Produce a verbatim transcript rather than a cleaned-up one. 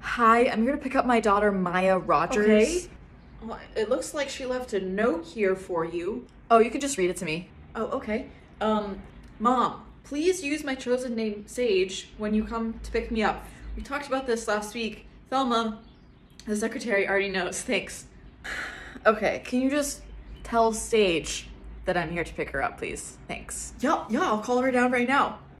Hi, I'm here to pick up my daughter, Maya Rogers. Okay. Well, it looks like she left a note here for you. Oh, you can just read it to me. Oh, okay. Um, Mom, please use my chosen name, Sage, when you come to pick me up. We talked about this last week. Thelma, the secretary, already knows. Thanks. Okay, can you just tell Sage that I'm here to pick her up, please? Thanks. Yeah, yeah, I'll call her down right now.